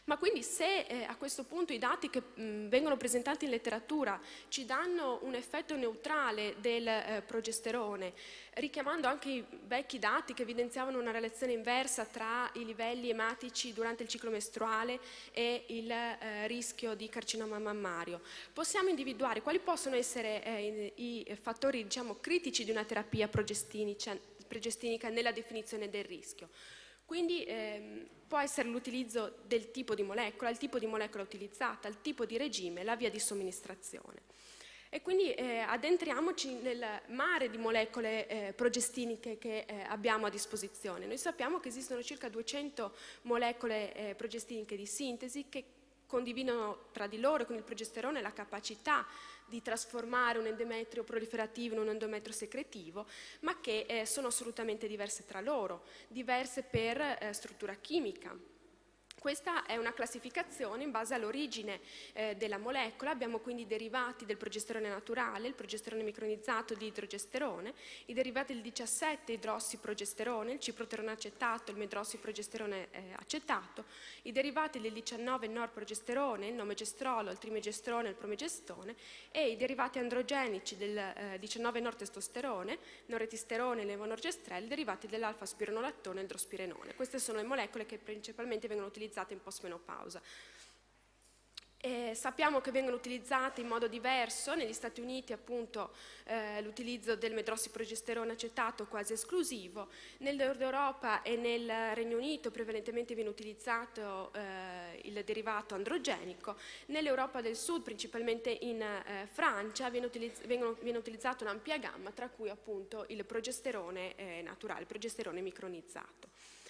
Ma quindi se a questo punto i dati che vengono presentati in letteratura ci danno un effetto neutrale del progesterone, richiamando anche i vecchi dati che evidenziavano una relazione inversa tra i livelli ematici durante il ciclo mestruale e il rischio di carcinoma mammario, possiamo individuare quali possono essere i fattori, diciamo, critici di una terapia progestinica nella definizione del rischio. Quindi può essere l'utilizzo del tipo di molecola, il tipo di molecola utilizzata, il tipo di regime, la via di somministrazione. E quindi addentriamoci nel mare di molecole progestiniche che abbiamo a disposizione. Noi sappiamo che esistono circa 200 molecole progestiniche di sintesi che condividono tra di loro con il progesterone la capacità di trasformare un endometrio proliferativo in un endometrio secretivo, ma che sono assolutamente diverse tra loro, diverse per struttura chimica. Questa è una classificazione in base all'origine della molecola. Abbiamo quindi i derivati del progesterone naturale, il progesterone micronizzato di idrogesterone, i derivati del 17 idrossiprogesterone, il ciproterone acetato, il medrossiprogesterone acetato, i derivati del 19 norprogesterone, il nomegestrolo, il trimegestrone, il promegestone, e i derivati androgenici del 19 nortestosterone, noretisterone e levonorgestrel, derivati dell'alfa-spironolattone e il drospirenone. Queste sono le molecole che principalmente vengono utilizzate in postmenopausa. Sappiamo che vengono utilizzate in modo diverso. Negli Stati Uniti appunto l'utilizzo del medrossiprogesterone acetato quasi esclusivo, nel Nord Europa e nel Regno Unito prevalentemente viene utilizzato il derivato androgenico, nell'Europa del Sud, principalmente in Francia, viene utilizzata un'ampia gamma, tra cui appunto il progesterone naturale, il progesterone micronizzato.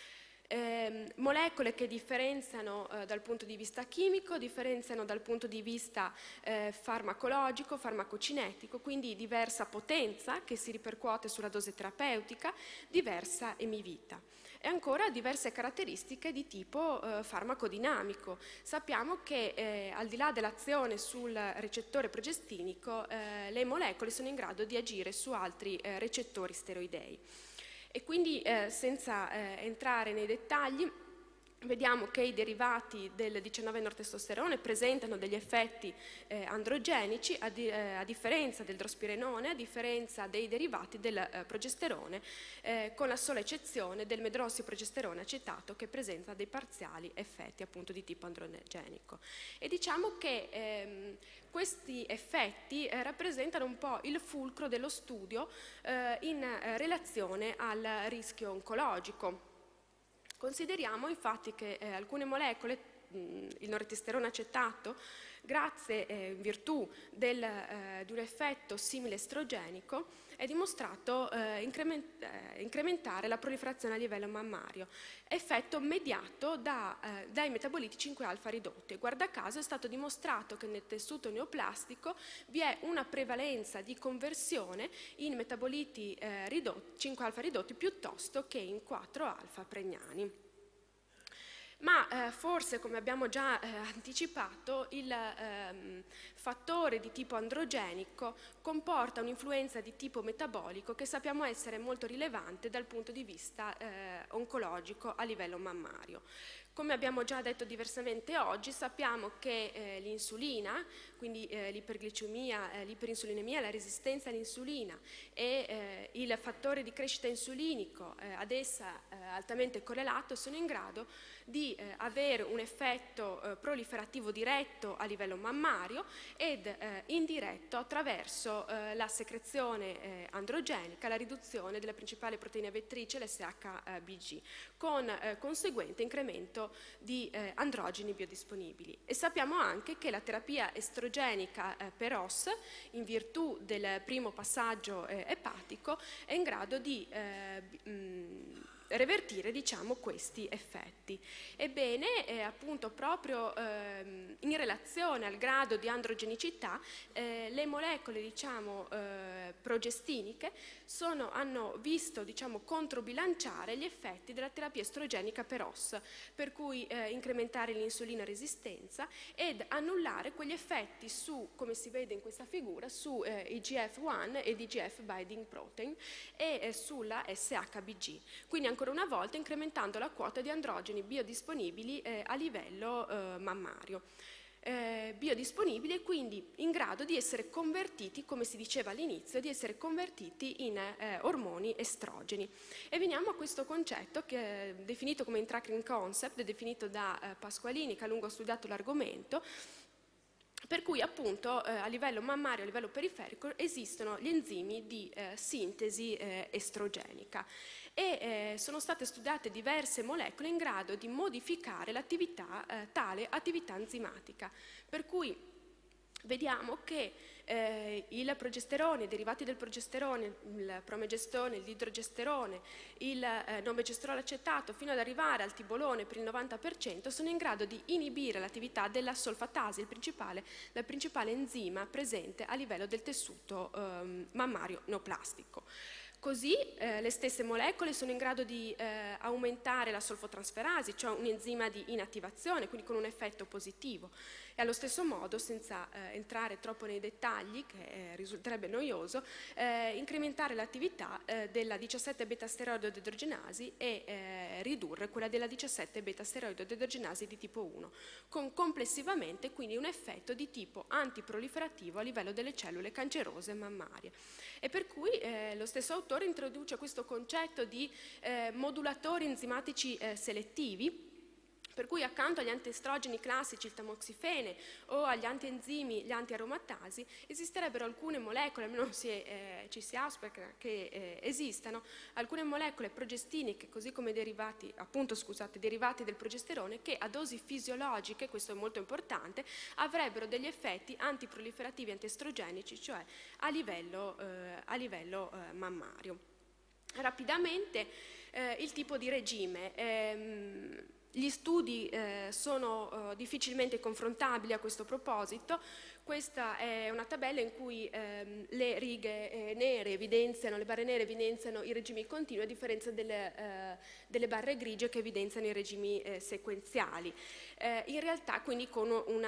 Molecole che differenziano dal punto di vista chimico, differenziano dal punto di vista farmacologico, farmacocinetico, quindi diversa potenza che si ripercuote sulla dose terapeutica, diversa emivita. E ancora diverse caratteristiche di tipo farmacodinamico. Sappiamo che al di là dell'azione sul recettore progestinico, le molecole sono in grado di agire su altri recettori steroidei. E quindi senza entrare nei dettagli, vediamo che i derivati del 19-nortestosterone presentano degli effetti androgenici a differenza del drospirenone, a differenza dei derivati del progesterone, con la sola eccezione del medrossiprogesterone acetato che presenta dei parziali effetti appunto di tipo androgenico. E diciamo che questi effetti rappresentano un po' il fulcro dello studio in relazione al rischio oncologico. Consideriamo infatti che alcune molecole, il noretisterone acetato, grazie in virtù di un effetto simile estrogenico, è dimostrato incrementare la proliferazione a livello mammario, effetto mediato dai metaboliti 5-alfa ridotti. Guarda caso è stato dimostrato che nel tessuto neoplastico vi è una prevalenza di conversione in metaboliti 5-alfa ridotti piuttosto che in 4-alfa pregnani. Ma forse, come abbiamo già anticipato, il fattore di tipo androgenico comporta un'influenza di tipo metabolico che sappiamo essere molto rilevante dal punto di vista oncologico a livello mammario. Come abbiamo già detto diversamente oggi, sappiamo che l'insulina, quindi l'iperglicemia, l'iperinsulinemia, la resistenza all'insulina e il fattore di crescita insulinico ad essa altamente correlato sono in grado di avere un effetto proliferativo diretto a livello mammario ed indiretto attraverso la secrezione androgenica, la riduzione della principale proteina vettrice, l'SHBG, con conseguente incremento di androgeni biodisponibili. E sappiamo anche che la terapia estrogenica per OS, in virtù del primo passaggio epatico, è in grado di revertire, diciamo, questi effetti. Ebbene, appunto, proprio in relazione al grado di androgenicità, le molecole, diciamo, progestiniche hanno visto, diciamo, controbilanciare gli effetti della terapia estrogenica per OS, per cui incrementare l'insulina resistenza ed annullare quegli effetti su, come si vede in questa figura, su IGF-1 ed IGF binding protein e sulla SHBG. Quindi ancora una volta incrementando la quota di androgeni biodisponibili a livello mammario. Biodisponibili e quindi in grado di essere convertiti, come si diceva all'inizio, di essere convertiti in ormoni estrogeni. E veniamo a questo concetto che è definito come intracrine concept, definito da Pasqualini, che a lungo ha studiato l'argomento, per cui appunto a livello mammario, a livello periferico, esistono gli enzimi di sintesi estrogenica e sono state studiate diverse molecole in grado di modificare l'attività, tale attività enzimatica, per cui vediamo che il progesterone, i derivati del progesterone, il promegestone, l'idrogesterone, il non-megestrolo acetato, fino ad arrivare al tibolone per il 90%, sono in grado di inibire l'attività della solfatasi, la principale enzima presente a livello del tessuto mammario neoplastico. Così le stesse molecole sono in grado di aumentare la solfotransferasi, cioè un enzima di inattivazione, quindi con un effetto positivo. E allo stesso modo, senza entrare troppo nei dettagli, che risulterebbe noioso, incrementare l'attività della 17 beta-steroide-dehidrogenasi e ridurre quella della 17 beta-steroide-dehidrogenasi di tipo 1, con complessivamente quindi un effetto di tipo antiproliferativo a livello delle cellule cancerose mammarie. E per cui lo stesso autore introduce questo concetto di modulatori enzimatici selettivi, per cui accanto agli antiestrogeni classici, il tamoxifene, o agli antienzimi, gli antiaromatasi, esisterebbero alcune molecole, almeno ci si auspica che esistano, alcune molecole progestiniche, così come derivati del progesterone, che a dosi fisiologiche, questo è molto importante, avrebbero degli effetti antiproliferativi antiestrogenici, cioè a livello mammario. Rapidamente il tipo di regime. Gli studi sono difficilmente confrontabili a questo proposito. Questa è una tabella in cui le righe nere evidenziano, le barre nere evidenziano i regimi continui, a differenza delle barre grigie che evidenziano i regimi sequenziali. In realtà quindi con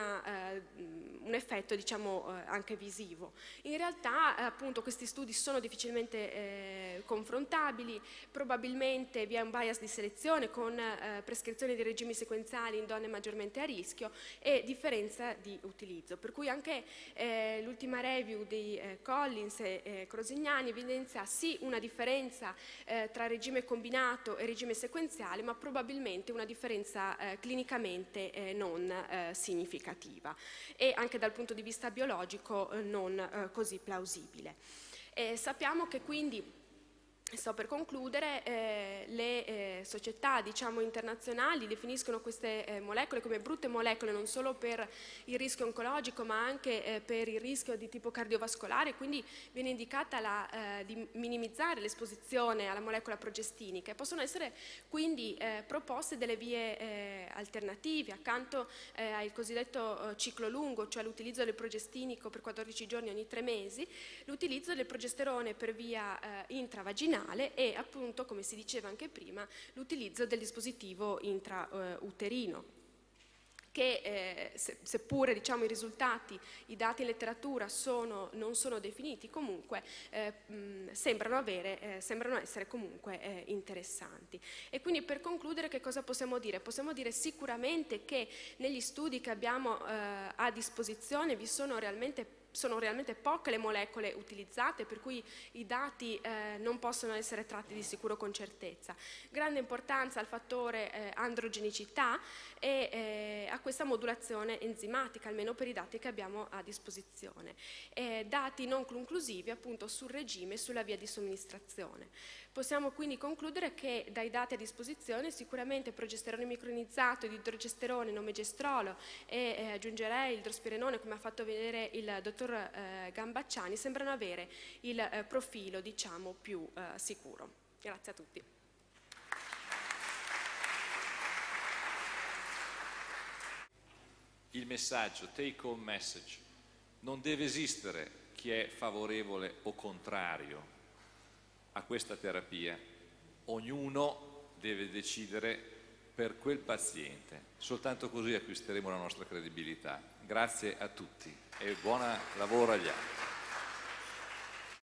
un effetto diciamo anche visivo. In realtà appunto questi studi sono difficilmente confrontabili, probabilmente vi è un bias di selezione con prescrizione di regimi sequenziali in donne maggiormente a rischio e differenza di utilizzo, per cui anche l'ultima review di Collins e Crosignani evidenzia sì una differenza tra regime combinato e regime sequenziale, ma probabilmente una differenza clinicamente non significativa e anche dal punto di vista biologico non così plausibile. Sappiamo che quindi, sto per concludere, le società diciamo, internazionali definiscono queste molecole come brutte molecole non solo per il rischio oncologico ma anche per il rischio di tipo cardiovascolare, quindi viene indicata di minimizzare l'esposizione alla molecola progestinica e possono essere quindi proposte delle vie alternative accanto al cosiddetto ciclo lungo, cioè l'utilizzo del progestinico per 14 giorni ogni 3 mesi, l'utilizzo del progesterone per via intravaginale e appunto, come si diceva anche prima, l'utilizzo del dispositivo intrauterino che seppure diciamo, i risultati, i dati in letteratura non sono definiti, comunque sembrano essere comunque interessanti. E quindi per concludere che cosa possiamo dire? Possiamo dire sicuramente che negli studi che abbiamo a disposizione vi sono realmente poche le molecole utilizzate, per cui i dati non possono essere tratti di sicuro con certezza. Grande importanza al fattore androgenicità e a questa modulazione enzimatica, almeno per i dati che abbiamo a disposizione. Dati non conclusivi appunto sul regime e sulla via di somministrazione. Possiamo quindi concludere che dai dati a disposizione sicuramente progesterone micronizzato, idrogesterone, non-megestrolo e aggiungerei il drospirenone, come ha fatto vedere il dottor Gambacciani, sembrano avere il profilo diciamo più sicuro. Grazie a tutti. Il messaggio, take home message, non deve esistere chi è favorevole o contrario a questa terapia, ognuno deve decidere per quel paziente, soltanto così acquisteremo la nostra credibilità. Grazie a tutti e buon lavoro agli altri.